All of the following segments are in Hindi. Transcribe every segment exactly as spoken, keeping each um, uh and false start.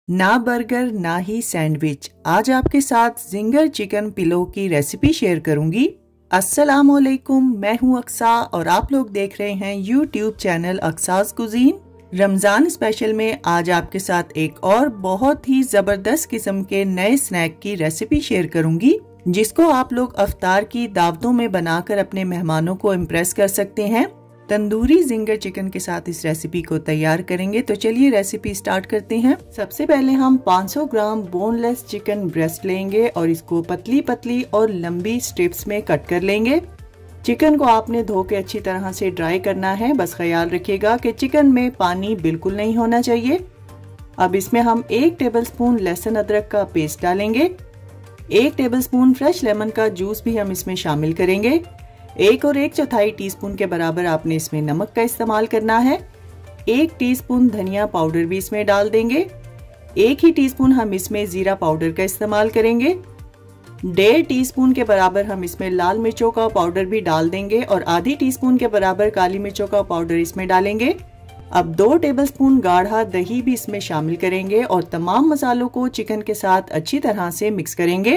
ना बर्गर ना ही सैंडविच। आज आपके साथ जिंगर चिकन पिलो की रेसिपी शेयर करूंगी। अस्सलामुअलैकुम, मैं हूं अक्सा और आप लोग देख रहे हैं YouTube channel Aqsa's cuisine. Ramzan special में आज आपके साथ एक और बहुत ही जबरदस्त किस्म के नए स्नैक की रेसिपी शेयर करूंगी, जिसको आप लोग अफ्तार की दावतों में बनाकर अपने मेहमानों को इम्प्रेस कर सकते हैं। तंदूरी जिंगर चिकन के साथ इस रेसिपी को तैयार करेंगे। तो चलिए रेसिपी स्टार्ट करते हैं। सबसे पहले हम पाँच सौ ग्राम बोनलेस चिकन ब्रेस्ट लेंगे और इसको पतली पतली और लंबी स्ट्रिप्स में कट कर लेंगे। चिकन को आपने धो के अच्छी तरह से ड्राई करना है। बस ख्याल रखिएगा कि चिकन में पानी बिल्कुल नहीं होना चाहिए। अब इसमें हम एक टेबलस्पून लहसुन अदरक का पेस्ट डालेंगे। एक टेबलस्पून फ्रेश लेमन का जूस भी हम इसमें शामिल करेंगे। एक और एक चौथाई टीस्पून के बराबर आपने इसमें नमक का इस्तेमाल करना है। एक टीस्पून धनिया पाउडर भी इसमें डाल देंगे। एक ही टीस्पून हम इसमें जीरा पाउडर का इस्तेमाल करेंगे। डेढ़ टीस्पून के बराबर हम इसमें लाल मिर्चों का पाउडर भी डाल देंगे और आधी टीस्पून के बराबर काली मिर्चों का पाउडर इसमें डालेंगे। अब दो टेबलस्पून गाढ़ा दही भी इसमें शामिल करेंगे और तमाम मसालों को चिकन के साथ अच्छी तरह से मिक्स करेंगे।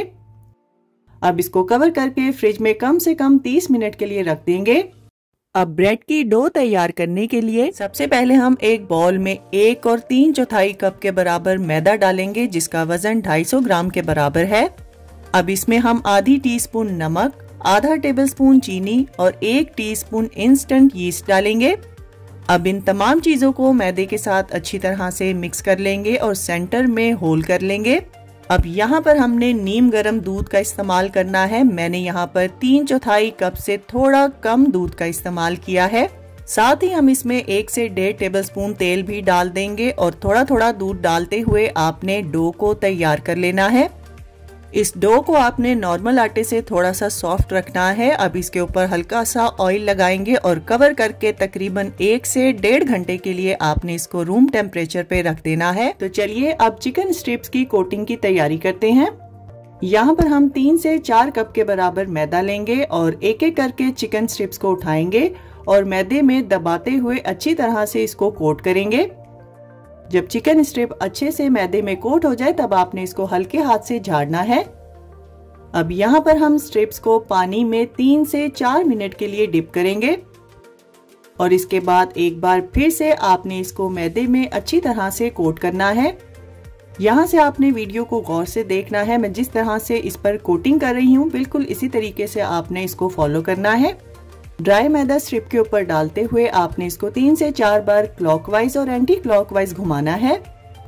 अब इसको कवर करके फ्रिज में कम से कम तीस मिनट के लिए रख देंगे। अब ब्रेड की डो तैयार करने के लिए सबसे पहले हम एक बाउल में एक और तीन चौथाई कप के बराबर मैदा डालेंगे, जिसका वजन दो सौ पचास ग्राम के बराबर है। अब इसमें हम आधी टीस्पून नमक, आधा टेबलस्पून चीनी और एक टीस्पून इंस्टेंट यीस्ट डालेंगे। अब इन तमाम चीजों को मैदे के साथ अच्छी तरह से मिक्स कर लेंगे और सेंटर में होल कर लेंगे। अब यहाँ पर हमने नीम गर्म दूध का इस्तेमाल करना है। मैंने यहाँ पर तीन चौथाई कप से थोड़ा कम दूध का इस्तेमाल किया है। साथ ही हम इसमें एक से डेढ़ टेबलस्पून तेल भी डाल देंगे और थोड़ा थोड़ा दूध डालते हुए आपने डो को तैयार कर लेना है। इस डो को आपने नॉर्मल आटे से थोड़ा सा सॉफ्ट रखना है। अब इसके ऊपर हल्का सा ऑयल लगाएंगे और कवर करके तकरीबन एक से डेढ़ घंटे के लिए आपने इसको रूम टेम्परेचर पे रख देना है। तो चलिए अब चिकन स्ट्रिप्स की कोटिंग की तैयारी करते हैं। यहाँ पर हम तीन से चार कप के बराबर मैदा लेंगे और एक एक करके चिकन स्ट्रिप्स को उठाएंगे और मैदे में दबाते हुए अच्छी तरह से इसको कोट करेंगे। जब चिकन स्ट्रिप अच्छे से मैदे में कोट हो जाए तब आपने इसको हल्के हाथ से झाड़ना है। अब यहाँ पर हम स्ट्रिप्स को पानी में तीन से चार मिनट के लिए डिप करेंगे और इसके बाद एक बार फिर से आपने इसको मैदे में अच्छी तरह से कोट करना है। यहाँ से आपने वीडियो को गौर से देखना है। मैं जिस तरह से इस पर कोटिंग कर रही हूँ बिल्कुल इसी तरीके से आपने इसको फॉलो करना है। ड्राई मैदा स्ट्रिप के ऊपर डालते हुए आपने इसको तीन से चार बार क्लॉकवाइज और एंटी क्लॉकवाइज घुमाना है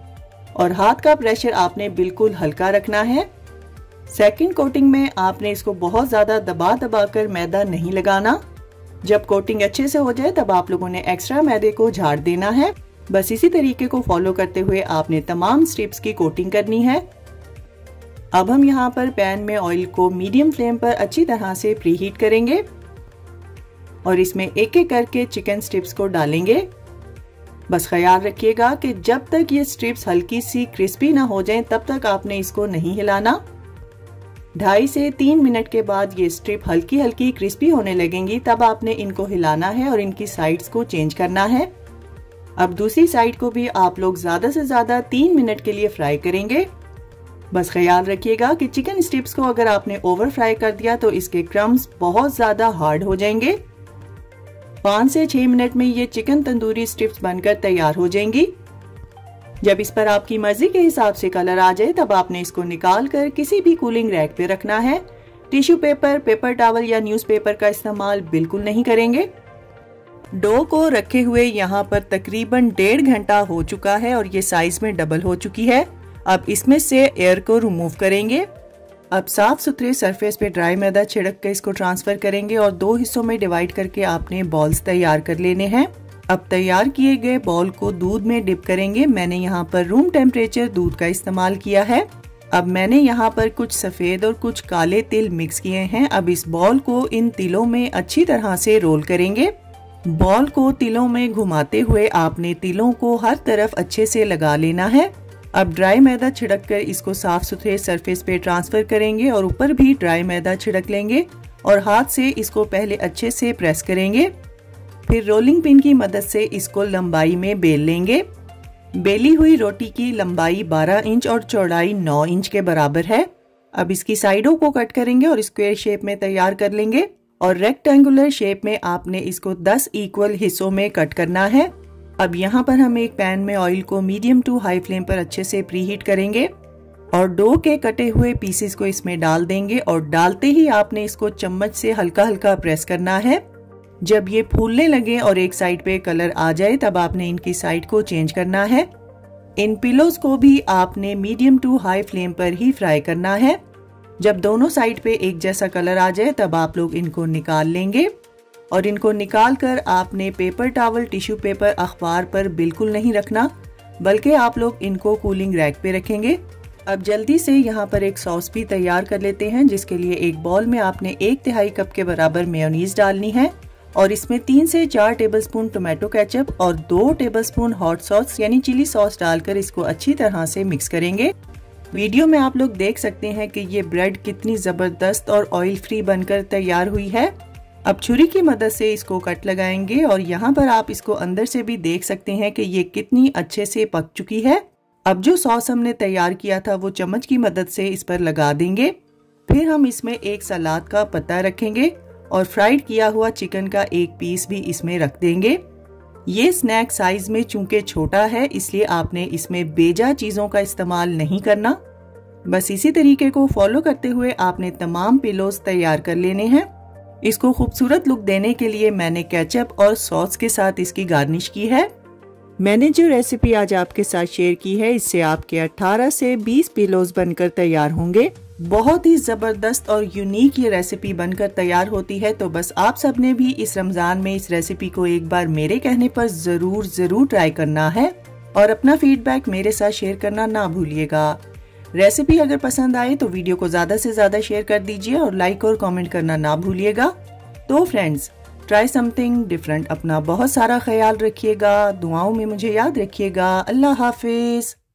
और हाथ का प्रेशर आपने बिल्कुल हल्का रखना है। सेकंड कोटिंग में आपने इसको बहुत ज्यादा दबा दबा कर मैदा नहीं लगाना। जब कोटिंग अच्छे से हो जाए तब आप लोगों ने एक्स्ट्रा मैदे को झाड़ देना है। बस इसी तरीके को फॉलो करते हुए आपने तमाम स्ट्रिप्स की कोटिंग करनी है। अब हम यहाँ पर पैन में ऑयल को मीडियम फ्लेम पर अच्छी तरह से प्रीहीट करेंगे और इसमें एक एक करके चिकन स्ट्रिप्स को डालेंगे। बस ख्याल रखिएगा कि जब तक ये स्ट्रिप्स हल्की सी क्रिस्पी ना हो जाएं तब तक आपने इसको नहीं हिलाना। ढाई से तीन मिनट के बाद ये स्ट्रिप हल्की हल्की क्रिस्पी होने लगेंगी, तब आपने इनको हिलाना है और इनकी साइड्स को चेंज करना है। अब दूसरी साइड को भी आप लोग ज्यादा से ज्यादा तीन मिनट के लिए फ्राई करेंगे। बस ख्याल रखिएगा कि चिकन स्ट्रिप्स को अगर आपने ओवर फ्राई कर दिया तो इसके क्रम्स बहुत ज्यादा हार्ड हो जाएंगे। पाँच से छह मिनट में ये चिकन तंदूरी स्ट्रिप्स बनकर तैयार हो जाएंगी। जब इस पर आपकी मर्जी के हिसाब से कलर आ जाए तब आपने इसको निकाल कर किसी भी कूलिंग रैक पे रखना है। टिश्यू पेपर, पेपर टॉवल या न्यूज़पेपर का इस्तेमाल बिल्कुल नहीं करेंगे। डो को रखे हुए यहाँ पर तकरीबन डेढ़ घंटा हो चुका है और ये साइज में डबल हो चुकी है। अब इसमें से एयर को रिमूव करेंगे। अब साफ सुथरे सरफेस पे ड्राई मैदा छिड़क कर इसको ट्रांसफर करेंगे और दो हिस्सों में डिवाइड करके आपने बॉल्स तैयार कर लेने हैं। अब तैयार किए गए बॉल को दूध में डिप करेंगे। मैंने यहाँ पर रूम टेम्परेचर दूध का इस्तेमाल किया है। अब मैंने यहाँ पर कुछ सफेद और कुछ काले तिल मिक्स किए हैं। अब इस बॉल को इन तिलों में अच्छी तरह से रोल करेंगे। बॉल को तिलों में घुमाते हुए आपने तिलों को हर तरफ अच्छे से लगा लेना है। अब ड्राई मैदा छिड़क कर इसको साफ सुथरे सरफेस पे ट्रांसफर करेंगे और ऊपर भी ड्राई मैदा छिड़क लेंगे और हाथ से इसको पहले अच्छे से प्रेस करेंगे। फिर रोलिंग पिन की मदद से इसको लंबाई में बेल लेंगे। बेली हुई रोटी की लंबाई बारह इंच और चौड़ाई नौ इंच के बराबर है। अब इसकी साइडों को कट करेंगे और स्क्वायर शेप में तैयार कर लेंगे और रेक्टेंगुलर शेप में आपने इसको दस इक्वल हिस्सों में कट करना है। अब यहाँ पर हम एक पैन में ऑयल को मीडियम टू हाई फ्लेम पर अच्छे से प्रीहीट करेंगे और डो के कटे हुए पीसेस को इसमें डाल देंगे और डालते ही आपने इसको चम्मच से हल्का हल्का प्रेस करना है। जब ये फूलने लगे और एक साइड पे कलर आ जाए तब आपने इनकी साइड को चेंज करना है। इन पिलोज को भी आपने मीडियम टू हाई फ्लेम पर ही फ्राई करना है। जब दोनों साइड पे एक जैसा कलर आ जाए तब आप लोग इनको निकाल लेंगे और इनको निकाल कर आपने पेपर टॉवल, टिश्यू पेपर, अखबार पर बिल्कुल नहीं रखना, बल्कि आप लोग इनको कूलिंग रैक पे रखेंगे। अब जल्दी से यहाँ पर एक सॉस भी तैयार कर लेते हैं, जिसके लिए एक बाउल में आपने एक तिहाई कप के बराबर मेयोनीज डालनी है और इसमें तीन से चार टेबलस्पून टोमेटो केचप और दो टेबलस्पून हॉट सॉस यानी चिली सॉस डालकर इसको अच्छी तरह से मिक्स करेंगे। वीडियो में आप लोग देख सकते हैं कि ये ब्रेड कितनी जबरदस्त और ऑयल फ्री बनकर तैयार हुई है। अब छुरी की मदद से इसको कट लगाएंगे और यहाँ पर आप इसको अंदर से भी देख सकते हैं कि ये कितनी अच्छे से पक चुकी है। अब जो सॉस हमने तैयार किया था वो चम्मच की मदद से इस पर लगा देंगे। फिर हम इसमें एक सलाद का पत्ता रखेंगे और फ्राइड किया हुआ चिकन का एक पीस भी इसमें रख देंगे। ये स्नैक साइज में चूंकि छोटा है इसलिए आपने इसमें बेजा चीजों का इस्तेमाल नहीं करना। बस इसी तरीके को फॉलो करते हुए आपने तमाम पिलोज तैयार कर लेने हैं। इसको खूबसूरत लुक देने के लिए मैंने केचप और सॉस के साथ इसकी गार्निश की है। मैंने जो रेसिपी आज आपके साथ शेयर की है इससे आपके अठारह से बीस पिलोज बनकर तैयार होंगे। बहुत ही जबरदस्त और यूनिक ये रेसिपी बनकर तैयार होती है, तो बस आप सब ने भी इस रमजान में इस रेसिपी को एक बार मेरे कहने पर जरूर जरूर ट्राई करना है और अपना फीडबैक मेरे साथ शेयर करना ना भूलिएगा। रेसिपी अगर पसंद आए तो वीडियो को ज्यादा से ज्यादा शेयर कर दीजिए और लाइक और कमेंट करना ना भूलिएगा। तो फ्रेंड्स, ट्राई समथिंग डिफरेंट। अपना बहुत सारा ख्याल रखिएगा, दुआओं में मुझे याद रखिएगा। अल्लाह हाफिज।